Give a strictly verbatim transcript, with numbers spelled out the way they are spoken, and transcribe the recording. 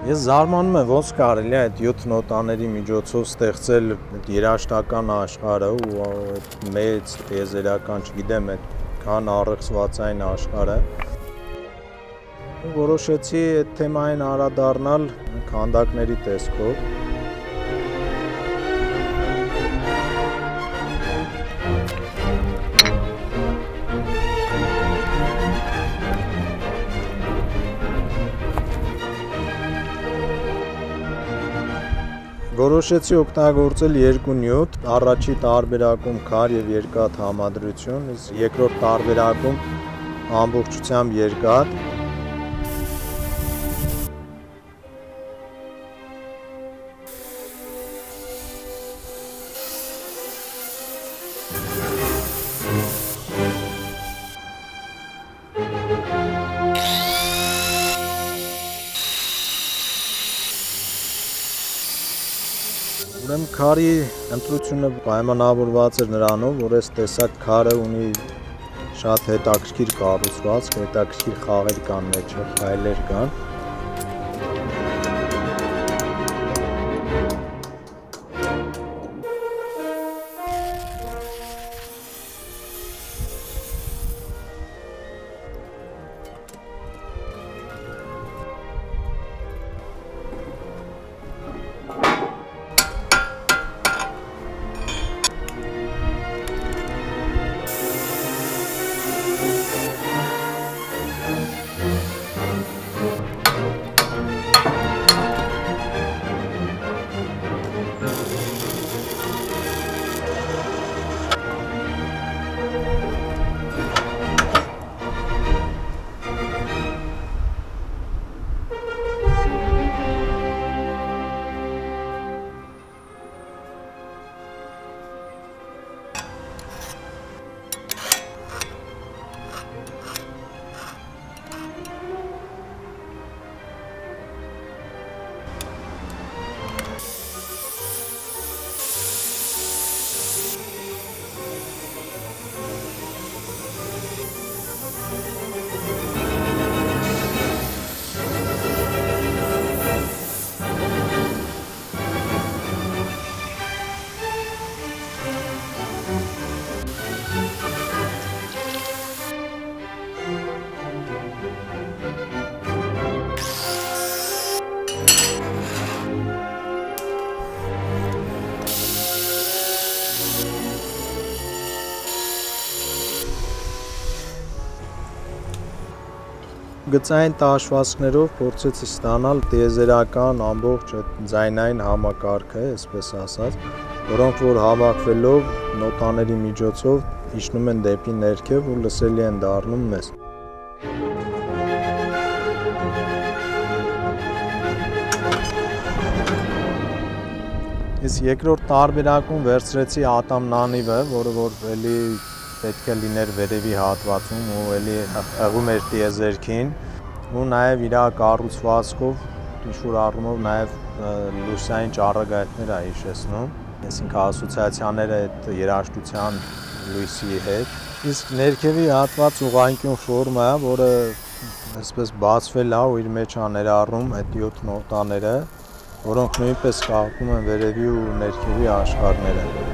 Ես զարմանում եմ ոնց կարելի է այդ յոթ նոտաների միջոցով ստեղծել երաժշտական աշխարհը ու այդ մեծ տիեզերական, չգիտեմ, այդքան առեղծվածային աշխարհը։ Որոշեցի այդ թեմային անդրադառնալ քանդակների տեսքով։ Որոշեցի օգտագործել երկու նյութ, առաջի տարբերակում քար եւ երկաթ համադրություն, իսկ երկրորդ տարբերակում ամբողջությամբ երկաթ։ Ուրեմն քարի ընտրությունը պայմանավորված էր նրանով, որ այս տեսակ քարը ունի շատ հետաքրքիր կառուցվածք, հետաքրքիր խաղեր կան մեջը, ֆայլեր կան։ Գծային տաշվածքներով փորձեցի ստանալ տիեզերական ամբողջ ձայնային համակարգը, այսպես ասած, որոնք որ հավաքվելով նոտաների միջոցով իջնում են դեպի ներքև ու լսելի են դառնում մեզ։ Իսկ երկրորդ տարբերակում վերցրեցի ատամնանիվը, որը որ էլի պետք է լիներ վերևի հատվածում ու էլի հղում էր տիեզերքին ու նաև իր կառուցվածքով ինչ-որ առումով նաև լուսային ճառագայթներ է հիշեցնում, այսինքն ասոցիացիաները այդ երաժշտության լույսի հետ։ Իսկ ներքևի հատված ուղղանկյուն ֆորմա է, որը այսպես բացվել է ու իր մեջ է ներառում այդ յոթ նոտաները, որոնք նույնպես կապում են վերևի ու ներքևի աշխարհները։